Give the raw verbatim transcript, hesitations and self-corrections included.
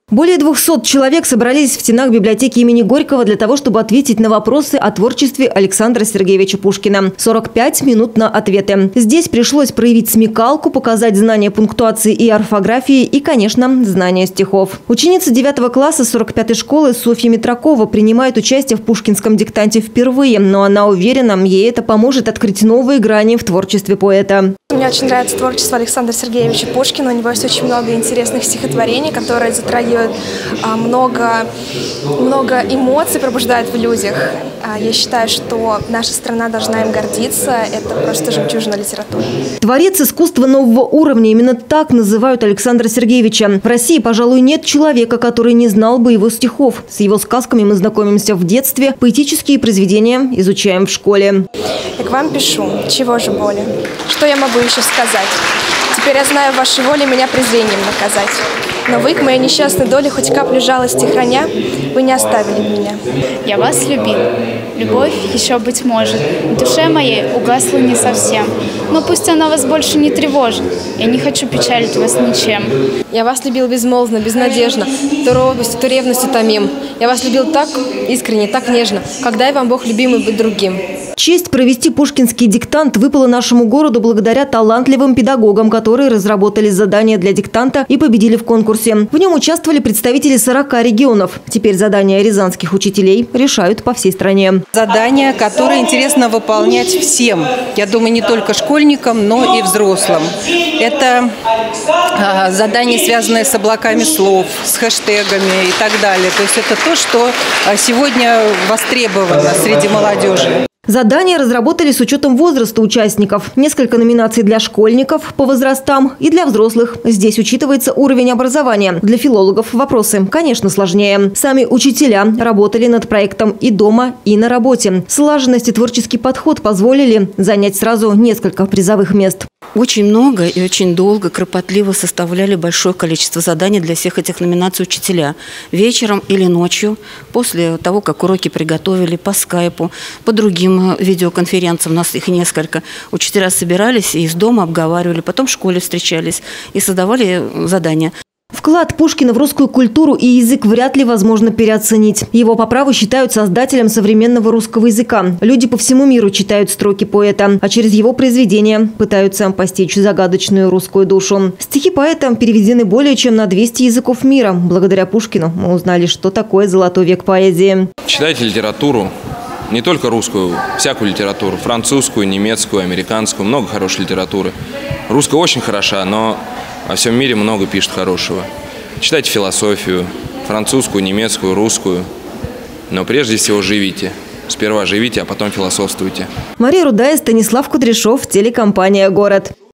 Более двухсот человек собрались в стенах библиотеки имени Горького для того, чтобы ответить на вопросы о творчестве Александра Сергеевича Пушкина. сорок пять минут на ответы. Здесь пришлось проявить смекалку, показать знания пунктуации и орфографии и, конечно, знания стихов. Ученица девятого класса сорок пятой школы Софья Митракова принимает участие в пушкинском диктанте впервые, но она уверена, ей это поможет открыть новые грани в творчестве поэта. Мне очень нравится творчество Александра Сергеевича Пушкина. У него есть очень много интересных стихотворений, которые затрагивают а, много, много эмоций, пробуждают в людях. А, я считаю, что наша страна должна им гордиться. Это просто жемчужина литературы. Творец искусства нового уровня. Именно так называют Александра Сергеевича. В России, пожалуй, нет человека, который не знал бы его стихов. С его сказками мы знакомимся в детстве. Поэтические произведения изучаем в школе. Я к вам пишу. Чего же более? Что я могу еще сказать? Теперь я знаю, в вашей воле меня презрением наказать. Но вы, к моей несчастной доле, хоть каплю жалости храня, вы не оставили меня. Я вас любил. Любовь еще, быть может, в душе моей угасла не совсем. Но пусть она вас больше не тревожит. Я не хочу печалить вас ничем. Я вас любил безмолвно, безнадежно, то робостью, то ревностью томим. Я вас любил так искренне, так нежно, когда и вам Бог любимый быть другим. Честь провести пушкинский диктант выпала нашему городу благодаря талантливым педагогам, которые разработали задания для диктанта и победили в конкурсе. В нем участвовали представители сорока регионов. Теперь задания рязанских учителей решают по всей стране. Задания, которые интересно выполнять всем. Я думаю, не только школьникам, но и взрослым. Это а, задания, связанные с облаками слов, с хэштегами и так далее. То есть это то, что сегодня востребовано среди молодежи. Задания разработали с учетом возраста участников. Несколько номинаций для школьников по возрастам и для взрослых. Здесь учитывается уровень образования. Для филологов вопросы, конечно, сложнее. Сами учителя работали над проектом и дома, и на работе. Слаженность и творческий подход позволили занять сразу несколько призовых мест. Очень много и очень долго, кропотливо составляли большое количество заданий для всех этих номинаций учителя. Вечером или ночью, после того, как уроки приготовили по скайпу, по другим видеоконференциям, у нас их несколько, учителя собирались и из дома обговаривали, потом в школе встречались и создавали задания. Вклад Пушкина в русскую культуру и язык вряд ли возможно переоценить. Его по праву считают создателем современного русского языка. Люди по всему миру читают строки поэта, а через его произведения пытаются постичь загадочную русскую душу. Стихи поэта переведены более чем на двести языков мира. Благодаря Пушкину мы узнали, что такое золотой век поэзии. Читайте литературу. Не только русскую, всякую литературу. Французскую, немецкую, американскую. Много хорошей литературы. Русская очень хороша, но во всем мире много пишет хорошего. Читайте философию. Французскую, немецкую, русскую. Но прежде всего живите. Сперва живите, а потом философствуйте. Мария Рудая, Станислав Кудряшов, телекомпания «Город».